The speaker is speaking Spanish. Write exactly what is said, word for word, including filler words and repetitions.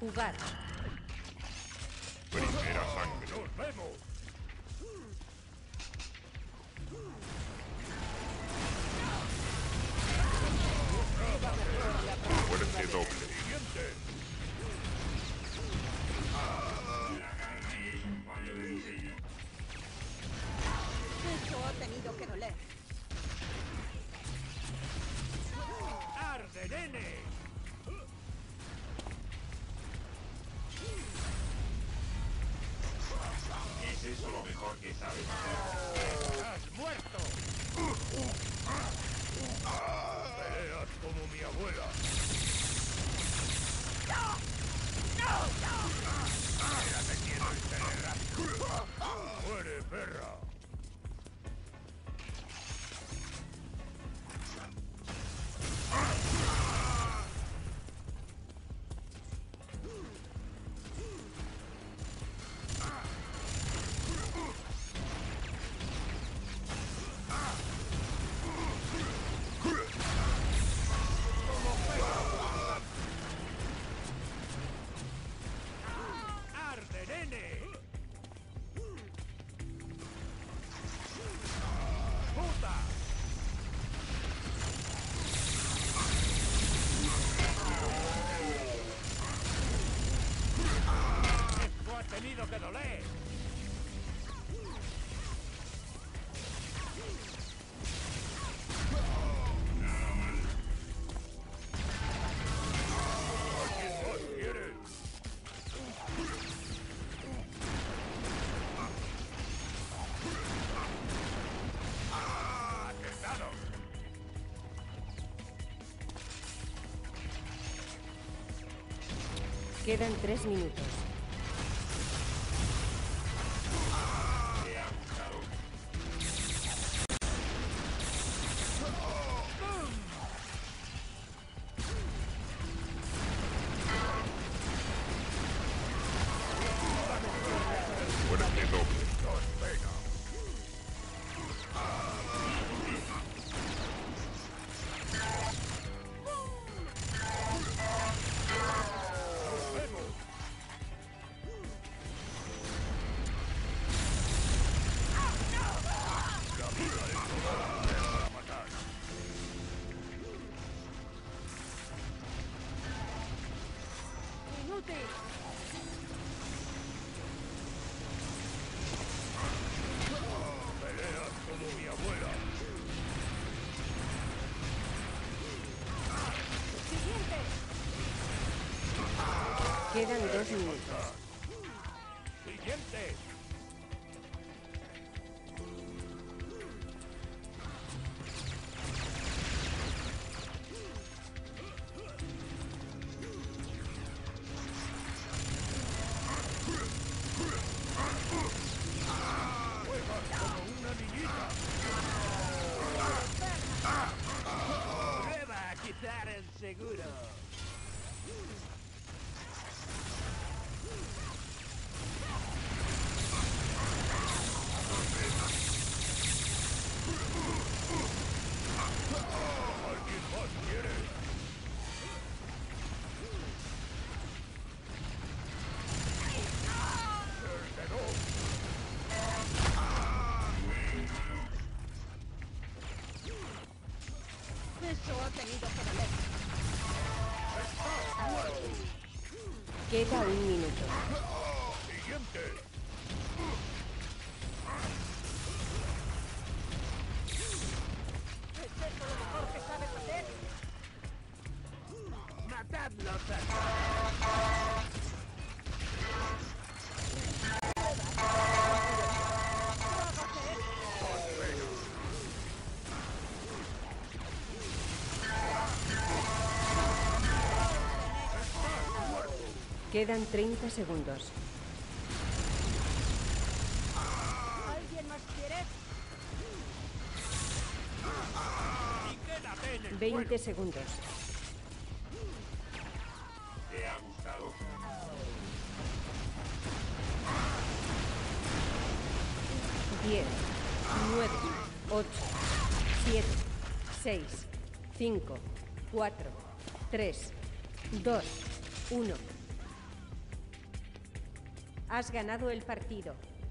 Jugar. Primera sangre. ¡Nos vemos! Muerte doble. ¡Siguiente! Eso ha tenido que doler. ¡Arde, nene! ¿Es eso lo mejor que sabes? ¡Has muerto! Peleas como mi abuela. ¡Quédate quieto y seré rápido! ¡Muere, perra! ¡Arde, nene! ¡Puta! ¡Esto ha tenido que doler! ¿Alguien más quiere? ¡Ah! ¡Atentado! Quedan tres minutos. ¿Te ha gustado? Muerte doble. ¡Nos pega! ¡Nos vemos! La vida es toda para matar. ¡Inútil! Peleas como mi abuela. ¡Siguiente! Quedan dos minutos. ¡Siguiente! ¡Juegas como una niñita! ¡Prueba a quitar el seguro! ¿Alguien más quiere? ¡Perdedor! Eso ha tenido que doler. ¡Estás muerto! Queda un minuto. ¡Siguiente! ¿Es eso lo mejor que sabes hacer? ¡Matadlos a Quedan treinta segundos. ¿Alguien más quiere? y quédate en el veinte segundos. ¿Te ha gustado? diez, nueve, ocho, siete, seis, cinco, cuatro, tres, dos, uno. Has ganado el partido.